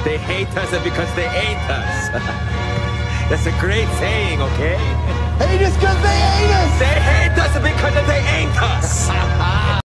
They hate us because they ain't us. That's a great saying, okay? Hate us because they hate us! They hate us